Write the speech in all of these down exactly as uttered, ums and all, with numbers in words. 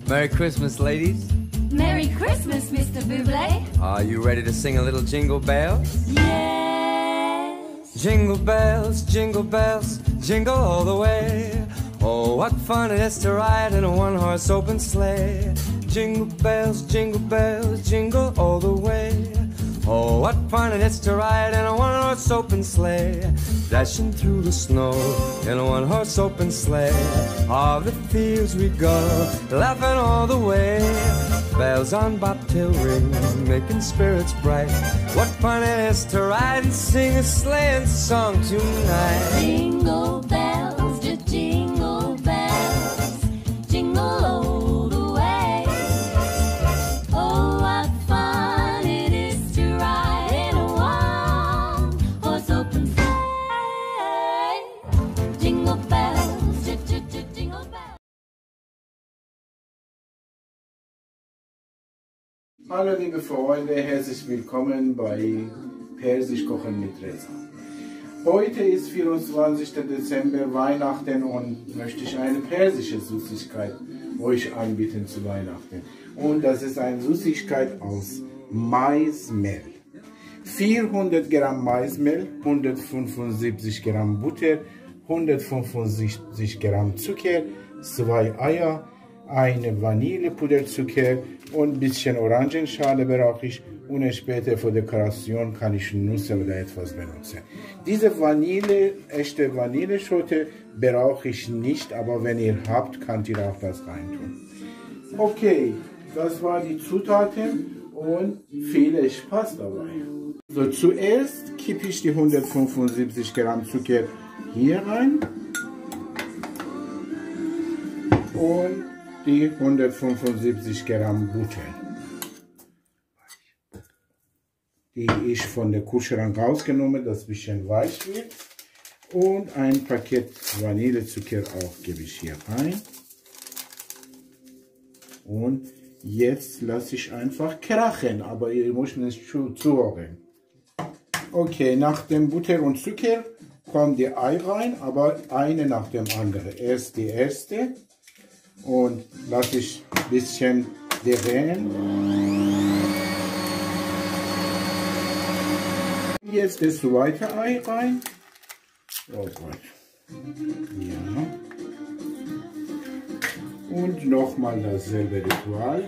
Merry Christmas, ladies. Merry Christmas, Mister Bublé. Are you ready to sing a little jingle bells? Yes. Jingle bells, jingle bells, jingle all the way. Oh, what fun it is to ride in a one-horse open sleigh. Jingle bells, jingle bells, jingle all the way. Oh, what fun it is to ride in a one-horse open sleigh. Dashing through the snow in a one-horse open sleigh. Over the fields we go, laughing all the way. Bells on bobtail ring, making spirits bright. What fun it is to ride and sing a sleighing song tonight. Jingle bells, just jingle bells, jingle all the way. Oh, what fun it is to ride in a one-horse open sleigh. Jingle bells, just, just, just jingle bells. Hallo liebe Freunde, herzlich willkommen bei Persisch Kochen mit Reza. Heute ist vierundzwanzigster Dezember, Weihnachten, und möchte ich eine persische Süßigkeit euch anbieten zu Weihnachten. Und das ist eine Süßigkeit aus Maismehl. vierhundert Gramm Maismehl, hundertfünfundsiebzig Gramm Butter, hundertfünfundsiebzig Gramm Zucker, zwei Eier, eine Vanillepuderzucker und ein bisschen Orangenschale brauche ich, und später für Dekoration kann ich Nüsse oder etwas benutzen. Diese Vanille, echte Vanilleschote brauche ich nicht, aber wenn ihr habt, könnt ihr auch das reintun. Okay, das waren die Zutaten und viel Spaß dabei. So, zuerst kippe ich die hundertfünfundsiebzig Gramm Zucker hier rein und die hundertfünfundsiebzig Gramm Butter, die ich von der Kühlschrank rausgenommen, dass es ein bisschen weich wird, und ein Paket Vanillezucker auch gebe ich hier rein. Und jetzt lasse ich einfach krachen, aber ihr müsst nicht zuhören. Okay, nach dem Butter und Zucker kommt die Ei rein, aber eine nach dem anderen. Erst die erste. Und lasse ich ein bisschen drehen. Jetzt das zweite Ei rein. Oh Gott. Ja. Und nochmal dasselbe Ritual.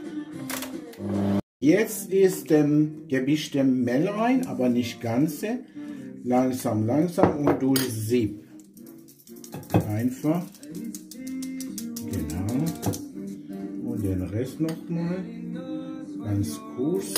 Jetzt ist ähm, gemischte Mehl rein, aber nicht ganze. Langsam, langsam und durch Sieb. Einfach. Genau. Und den Rest nochmal. Ganz kurz.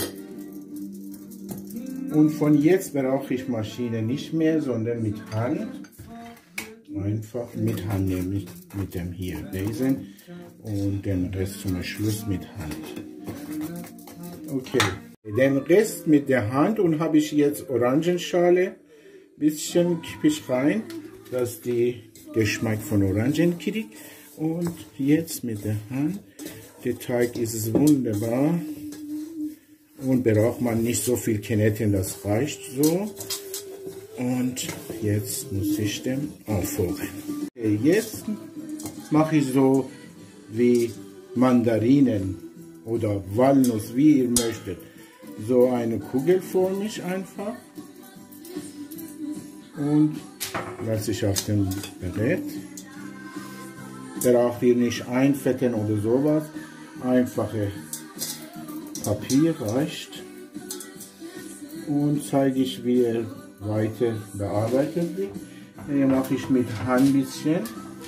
Und von jetzt brauche ich Maschine nicht mehr, sondern mit Hand. Einfach mit Hand nehmen, mit, mit dem hier Besen. Und den Rest zum Schluss mit Hand. Okay. Den Rest mit der Hand, und habe ich jetzt Orangenschale. Bisschen kippe ich rein, dass die Geschmack von Orangen kriegt. Und jetzt mit der Hand, der Teig ist wunderbar, und braucht man nicht so viel Kneten, das reicht so. Und jetzt muss ich den aufhören. Okay, jetzt mache ich so wie Mandarinen oder Walnuss, wie ihr möchtet. So eine kugelförmig einfach. Und lasse ich auf dem Brett. Braucht ihr nicht einfetten oder sowas. Einfache Papier reicht. Und zeige ich, wie er weiter bearbeitet wird. Hier mache ich mit Hand ein bisschen.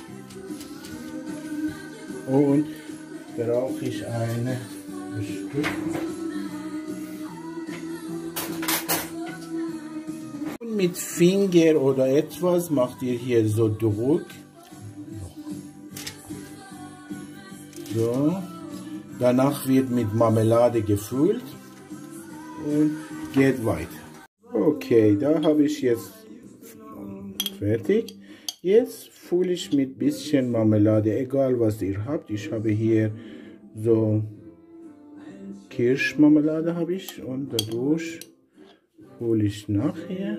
Und brauche ich eine Stück. Und mit Finger oder etwas macht ihr hier so Druck. So. Danach wird mit Marmelade gefüllt und geht weiter. Okay, da habe ich jetzt fertig. Jetzt fülle ich mit bisschen Marmelade, egal was ihr habt. Ich habe hier so Kirschmarmelade habe ich, und dadurch fülle ich nachher.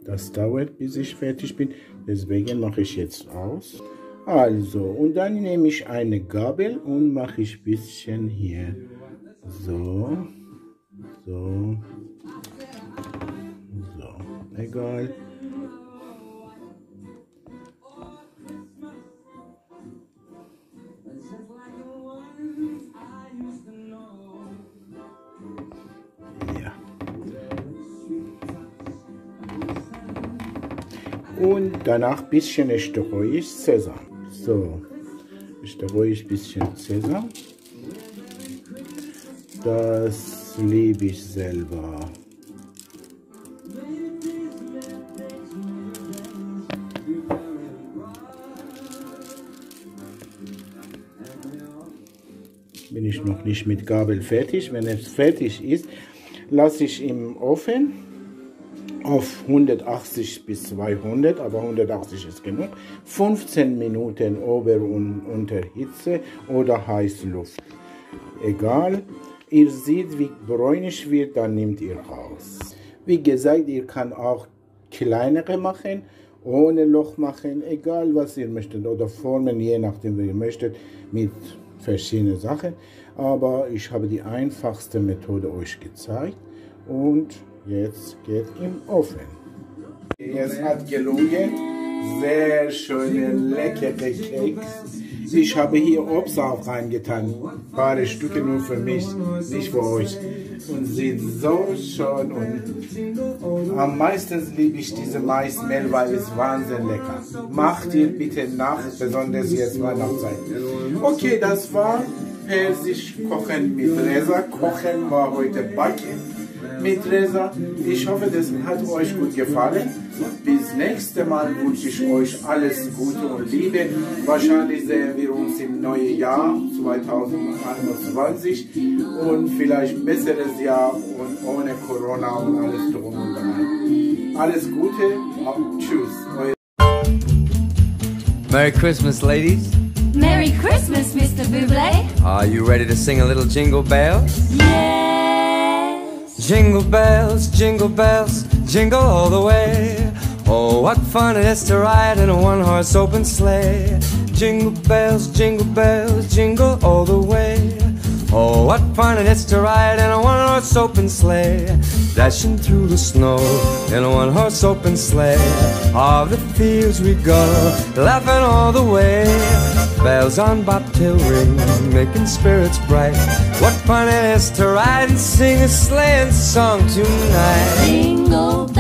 Das dauert, bis ich fertig bin. Deswegen mache ich jetzt aus. Also, und dann nehme ich eine Gabel und mache ich ein bisschen hier. So. So. So. Egal. Und danach ein bisschen streue ich Sesam. So, streue ich ein bisschen Sesam. Das liebe ich selber. Bin ich noch nicht mit Gabel fertig. Wenn es fertig ist, lasse ich im Ofen auf hundertachtzig bis zweihundert, aber hundertachtzig ist genug, fünfzehn Minuten Ober- und Unterhitze oder Heißluft. Egal, ihr seht, wie bräunlich wird, dann nehmt ihr raus. Wie gesagt, ihr könnt auch kleinere machen, ohne Loch machen, egal was ihr möchtet, oder Formen, je nachdem, wie ihr möchtet, mit verschiedenen Sachen. Aber ich habe die einfachste Methode euch gezeigt und jetzt geht im Ofen. Es hat gelungen. Sehr schöne, leckere Keks. Ich habe hier Obst auch reingetan. Ein paar Stücke nur für mich, nicht für euch. Und sieht so schön und am meisten liebe ich diese Maismehl, weil es wahnsinnig lecker. Macht ihr bitte nach, besonders jetzt Weihnachtszeit. Okay, das war Persisch kochen mit Reza. Kochen war heute Backen mit Reza. Ich hoffe, das hat euch gut gefallen. Bis nächste Mal wünsche ich euch alles Gute und Liebe. Wahrscheinlich sehen wir uns im neuen Jahr zweitausendeinundzwanzig und vielleicht ein besseres Jahr und ohne Corona und alles drum und dran. Alles Gute und tschüss. Merry Christmas, ladies. Merry Christmas, Mister Bublé. Are you ready to sing a little Jingle Bells? Yes. Jingle bells, jingle bells, jingle all the way. Oh, what fun it is to ride in a one-horse open sleigh. Jingle bells, jingle bells, jingle all the way. Oh, what fun it is to ride in a one-horse open sleigh. Dashing through the snow in a one-horse open sleigh. Of the fields we go, laughing all the way. Bells on bobtail ring, making spirits bright. What fun it is to ride and sing a sleighing song tonight. Jingle